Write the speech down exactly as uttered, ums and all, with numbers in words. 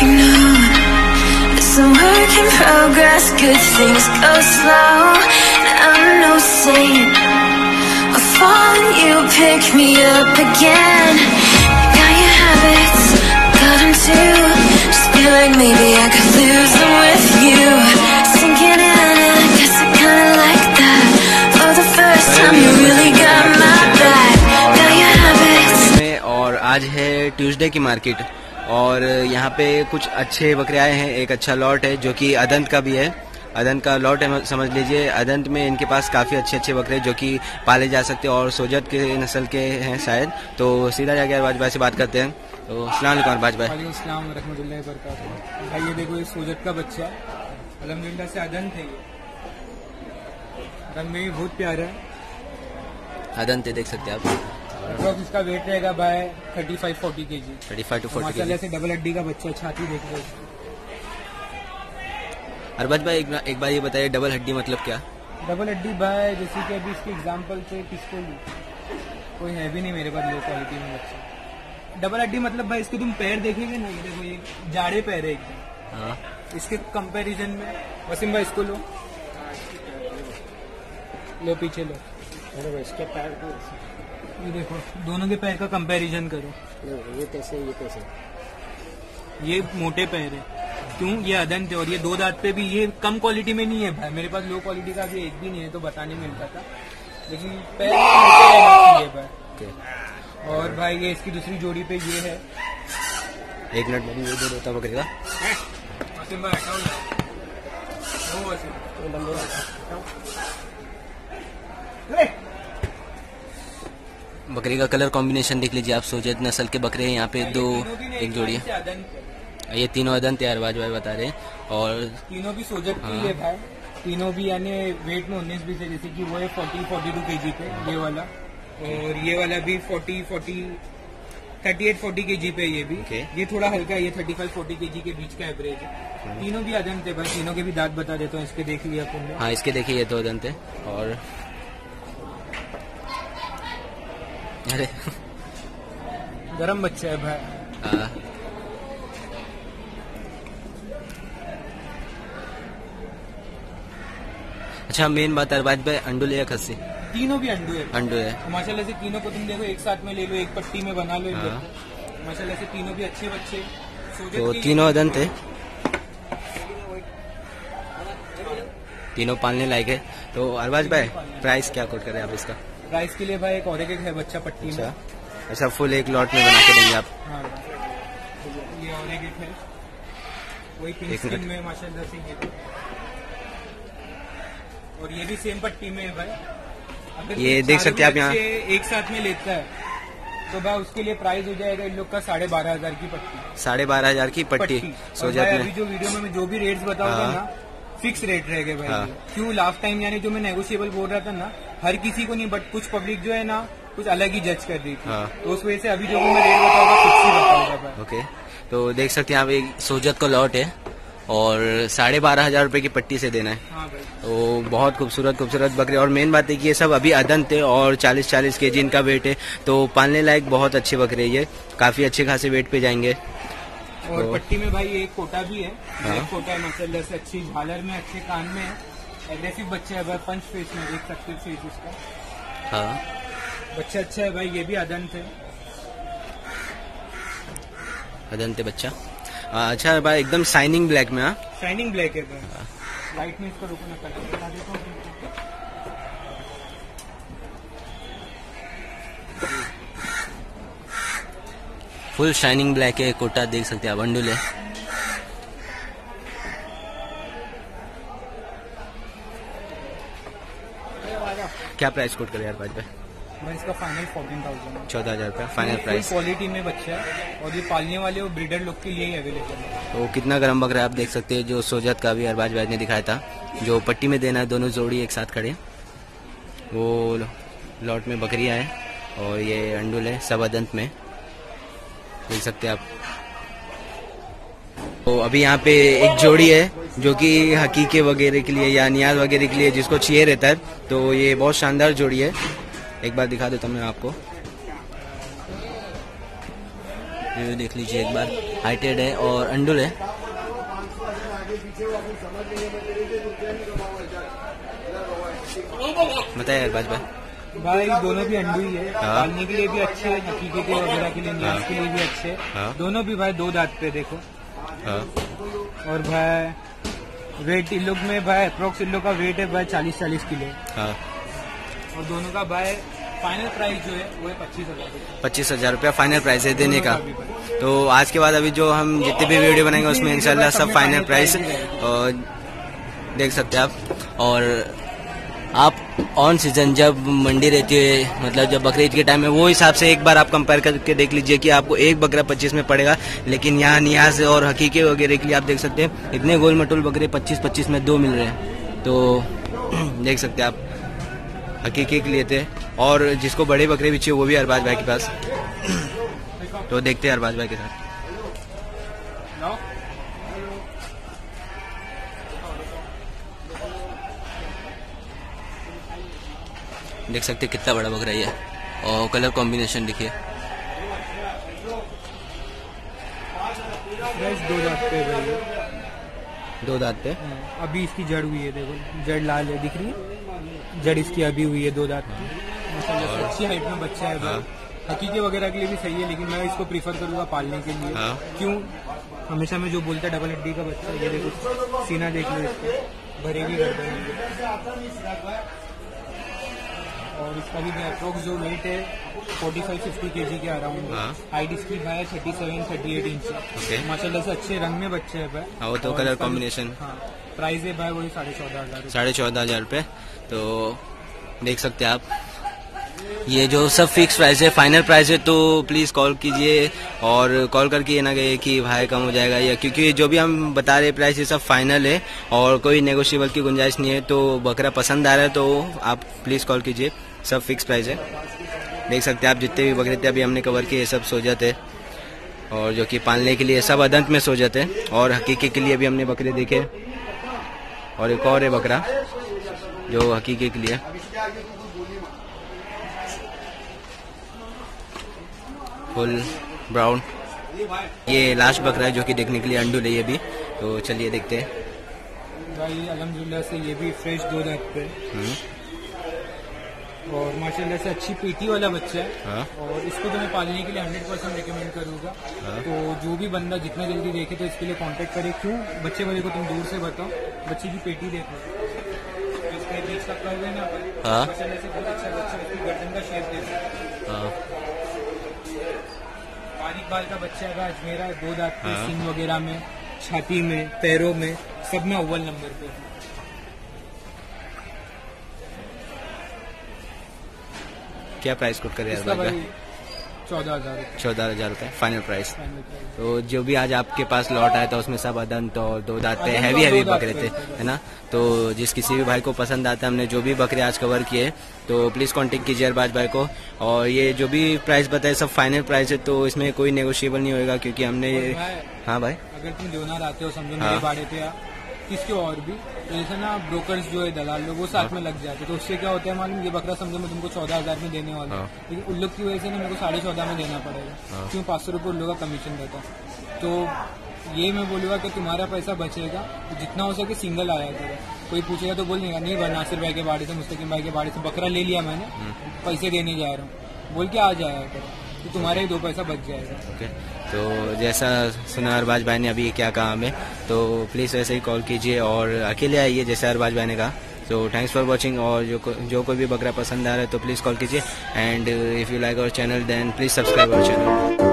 you knew. It's a work in progress, good things go slow. I'm no saint, I'll fall and you pick me up again. You got your habits, got them too. Just feel like maybe I could lose them with you. Sinking in and I guess I kinda like that. For the first time you really got my back. Got your habits. और आज है Tuesday की market और यहाँ पे कुछ अच्छे बकरे आए हैं। एक अच्छा लॉट है जो कि अदंत का भी है, अदंत का लॉट है समझ लीजिए। अदंत में इनके पास काफ़ी अच्छे अच्छे बकरे जो कि पाले जा सकते हैं और सोजत के नस्ल के हैं शायद। तो सीधा जाके अरबाज भाई से बात करते हैं। तो अस्सलाम वालेकुम अरबाज भाई। वालेकुम अस्सलाम रहमतुल्लाहि व बरकातहू। भाई ये देखो ये सोजत का बच्चा अल्हम्दुलिल्लाह से अदंत है, ये रंग में भी बहुत प्यारा है। अदंत है, देख सकते हैं आप। तो इसका वेट रहेगा भाई thirty five forty K G thirty five to forty माशाल्लाह से डबल हड्डी का बच्चा, छाती देख लो। अरबाज भाई एक, एक बार ये बताइए डबल हड्डी मतलब क्या? डबल हड्डी भाई जैसे कि अभी इसके एग्जाम्पल से किसको लूं, कोई है भी नहीं मेरे पास लो क्वालिटी में बच्चा। डबल हड्डी मतलब भाई इसके तुम पैर देखेंगे ना, ये देखो ये जाड़े पैर है एकदम। हाँ। इसके कंपैरिजन में वसीम भाई इसको लो, लो पीछे लो। अरे भाई इसके पैर को ये देखो, दोनों के पैर का कंपैरिजन करो। ये कैसे ये कैसे ये मोटे पैर है, क्यों? ये अदंत है और ये दो दांत पे भी। ये कम क्वालिटी में नहीं है भाई, मेरे पास लो क्वालिटी का भी एक भी नहीं है तो बताने मिलता था, लेकिन पैर मोटे रहना चाहिए भाई। और भाई ये इसकी दूसरी जोड़ी पे ये है। एक मिनट में ये दे देता बकरे का। वसीम भाई हटाओ ना, वो वसीम बंदे हटाओ। बकरी का कलर कॉम्बिनेशन देख लीजिए आप। सोजत नस्ल के बकरे हैं यहाँ पे दो, एक जोड़ी है। ये तीनों अदंत है अरबाज भाई बता रहे हैं। और तीनों भी सोजत की है भाई, तीनों भी यानी वेट में उन्नीस बीस है। जैसे कि वो है फोर्टी फोर्टी टू के जी पे ये वाला, और ये वाला भी forty forty thirty eight forty K G पे ये भी। okay. ये थोड़ा हल्का है, ये थर्टी फाइव फोर्टी के जी के बीच का एवरेज है। तीनों भी अदंत है भाई, तीनों के भी दांत बता देता हूँ। इसके देख लिया अपन। हाँ इसके देखिए, ये तो अदंत है। और अरे गरम बच्चा है भाई। हाँ। अच्छा मेन बात अरबाज भाई, अंडू ले या खस्सी? तीनों भी अंडू है, अंडू है। माशाल्लाह से तीनों को तुम देखो एक साथ में ले लो, एक पट्टी में बना लो। हाँ। माशाल्लाह से तीनों भी अच्छे बच्चे। तो तीनों अदंत है, तीनों पालने लायक है। तो अरबाज भाई प्राइस क्या कोट करें आप इसका? प्राइस के लिए भाई एक और एक है बच्चा पट्टी में। अच्छा, अच्छा फुल एक लॉट में बना के देंगे आप? हाँ ये और एक है, वही पिंक स्किन में माशाल्लाह से ये। और ये भी सेम पट्टी में है भाई। अगर ये देख सकते हैं आप यहाँ एक साथ में लेता है तो भाई उसके लिए प्राइस हो जाएगा इन लोग का साढ़े बारह हजार की पट्टी। साढ़े बारह हजार की पट्टी। सोजत में अभी जो वीडियो में मैं जो भी रेट्स बताऊंगा ना, फिक्स रेट रहेगा भाई। हाँ। क्यों लास्ट टाइम यानी जो मैं नेगोशिएबल बोल रहा था ना, हर किसी को नहीं बट कुछ पब्लिक जो है ना कुछ अलग ही जज कर रही थी। हाँ। तो उस वजह से अभी जो भी मैं रेट बताऊंगा फिक्स ही बताऊंगा भाई। ओके, तो देख सकते हैं आप एक सोजत का लॉट है और साढ़े बारह हजार रूपए की पट्टी से देना है। हाँ भाई। तो बहुत खूबसूरत खूबसूरत बकरे। और मेन बात है कि ये सब अभी अदंत है और चालीस चालीस के जी इनका वेट है, तो पालने लायक बहुत अच्छे बकरे। ये काफी अच्छे खासे वेट पे जाएंगे। और तो, पट्टी में भाई एक कोटा भी है। हाँ? एक कोटा है माशाल्लाह से, अच्छी झालर में, अच्छे कान में है, एग्रेसिव बच्चा है भाई। पंच फेस में देख सकते फेस इसका। हाँ बच्चा अच्छा है भाई, ये भी अदंत है। अदंत है बच्चा। अच्छा भाई एकदम शाइनिंग ब्लैक में। हाँ शाइनिंग ब्लैक है भाई। लाइट में इसको रुकना पड़ेगा, बता देता हूँ। फुल शाइनिंग ब्लैक है, कोटा देख सकते हैं आप। अंडुल है। क्या प्राइस कोट करें यार भाई? मैं इसका फाइनल फोर्टीन थाउजेंड चौदह हजार रुपया फाइनल प्राइस। क्वालिटी में बच्चा है और ये पालने वाले वो ब्रीडर लोग के लिए ही अवेलेबल है। तो कितना गर्म बकरा आप देख सकते हैं। जो सोजत का भी अरबाज भाई ने दिखाया था, जो पट्टी में देना है, दोनों जोड़ी एक साथ खड़े। वो लॉट में बकरियां हैं और ये अंडुल है, सब अदंत में देख सकते हैं आप। तो अभी यहाँ पे एक जोड़ी है जो कि हकीके वगैरह के लिए या नियाज वगैरह के लिए जिसको चाहिए रहता है, तो ये बहुत शानदार जोड़ी है। एक बार दिखा देता हूँ मैं आपको। रिव्यू देख लीजिए एक बार। हाइटेड है और अंडुल है। बताइए अरबाज भाई। भाई दोनों भी अंडू ही है, पालने के लिए भी अच्छे हैं, हकीकत वगैरह के लिए न्याज के लिए भी अच्छे हैं। दोनों भी भाई दो दांत पे देखो। और भाई वेट इन लोग में भाई अप्रोक्स इन लोग का वेट है भाई चालीस चालीस किलो। और दोनों का भाई फाइनल प्राइस जो है वो है पच्चीस हजार पच्चीस हजार रुपया फाइनल प्राइस है देने का। तो आज के बाद अभी जो हम जितने भी वीडियो बनाएंगे उसमें इंशाल्लाह सब फाइनल प्राइस देख सकते हैं आप। और आप ऑन सीजन जब मंडी रहती है, मतलब जब बकरीद के टाइम में, वो हिसाब से एक बार आप कंपेयर करके देख लीजिए कि आपको एक बकरा पच्चीस में पड़ेगा। लेकिन यहाँ नियाज और हकीके वगैरह के लिए आप देख सकते हैं इतने गोल मटोल बकरे पच्चीस पच्चीस में दो मिल रहे हैं। तो देख सकते हैं आप, हकीके के लिए थे। और जिसको बड़े बकरे भी चाहिए वो भी अरबाज भाई के पास। तो देखते हैं अरबाज भाई के साथ। देख सकते हैं कितना बड़ा बकरा है और कलर कॉम्बिनेशन देखिए। दो दांत पे भाई, दो दांत पे अभी इसकी जड़ हुई है, देखो जड़ लाल है दिख रही है, जड़ इसकी अभी हुई है दो दांत की। अच्छी हाइट में बच्चा है भाई। हकीके वगैरह के लिए भी सही है, लेकिन मैं इसको प्रीफर करूंगा पालने के लिए। क्यों? हमेशा मैं जो बोलता है डबल हड्डी का बच्चा, ये देखो सीना देख लो इसका, भरेगी गर्दन। और इसका भी अप्रोक्स जो वेट है पैंतालीस पचास केजी के अराउंड है। हाइट इसकी भाई सैंतीस अड़तीस इंच है। माशाल्लाह से अच्छे रंग में बच्चे है भाई। हाँ, वो तो कलर कॉम्बिनेशन। हाँ, प्राइस है भाई वही साढ़े चौदह हजार साढ़े चौदह हजार रुपये। तो देख सकते हैं आप, ये जो सब फिक्स प्राइस है, फाइनल प्राइस है। तो प्लीज़ कॉल कीजिए और कॉल करके ये ना कहिए कि भाई कम हो जाएगा, या क्योंकि जो भी हम बता रहे प्राइस ये सब फाइनल है और कोई नेगोशिएबल की गुंजाइश नहीं है। तो बकरा पसंद आ रहा है तो आप प्लीज़ कॉल कीजिए, सब फिक्स प्राइस है। देख सकते हैं आप, जितने भी बकरे थे अभी हमने कवर किए सब सो जाते, और जो कि पालने के लिए सब अदंत में सो जाते। और हकीके के लिए भी हमने बकरे देखे, और एक और है बकरा जो हकीके के लिए। फुल ब्राउन, ये लास्ट बकरा है जो कि देखने के लिए अंडू है ये भी। तो चलिए देखते हैं भाई। अल्हम्दुलिल्लाह से ये भी फ्रेश दो दांत पे और माशाल्लाह से अच्छी पेटी वाला बच्चा है। हाँ? और इसको तो मैं पालने के लिए हंड्रेड परसेंट रिकमेंड करूँगा। हाँ? तो जो भी बंदा जितना जल्दी देखे तो इसके लिए कांटेक्ट करे। क्यों? बच्चे वाले को तुम दूर से बताओ, बच्चे की पेटी देखो, इसके बीच का कर्व है ना, माशाल्लाह से बहुत अच्छा बच्चा। इसकी गर्दन का शेप देखो, बारीक बाल का बच्चा है। अजमेरा दो दांत पे, सींग वगैरह में, छाती में, पैरों में, सब में अव्वल नंबर पे। क्या प्राइस कोट कर रहे हैं? चौदह हजार चौदह हजार रुपये फाइनल प्राइस। तो जो भी आज आपके पास लॉट आया था उसमें सब अदंत और दो दांत पे हैवी हैवी बकरे थे, है ना। तो जिस किसी भी भाई को पसंद आता है, हमने जो भी बकरे आज कवर किए, तो प्लीज़ कांटेक्ट कीजिए अरबाज भाई को। और ये जो भी प्राइस बताए सब फाइनल प्राइस है, तो इसमें कोई नेगोशिएबल नहीं होगा, क्योंकि हमने। हाँ भाई, अगर तुम देवनार आते हो समझो मेरे बाड़े पे, किसके और भी जैसे ना ब्रोकर्स जो है दलाल लोग वो साथ में लग जाते, तो उससे क्या होता है मालूम, ये बकरा समझो मैं तुमको चौदह हजार में देने वाला हूँ, लेकिन उन लोग की वजह से ना मेरे को साढ़े चौदह में देना पड़ेगा। क्यों? पाँच सौ रुपये उन लोगों का कमीशन रहता। तो ये मैं बोलूँगा कि तुम्हारा पैसा बचेगा, तो जितना हो सके सिंगल आया करो। कोई पूछेगा तो बोल देगा नहीं भाई नासिर भाई के बाड़े से, मुस्तकिम भाई के बाड़े से बकरा ले लिया मैंने, पैसे देने जा रहा हूँ, बोल के आ जाया करो, तो तुम्हारा ही दो पैसा बच जाएगा। ओके, तो जैसा सुना अरबाज भाई ने अभी क्या कहा हमें, तो प्लीज़ वैसे ही कॉल कीजिए और अकेले आइए जैसे अरबाज भाई ने कहा। तो थैंक्स फॉर वॉचिंग। और जो को, जो कोई भी बकरा पसंद आ रहा है तो प्लीज़ कॉल कीजिए। And if you like our channel then please subscribe our channel.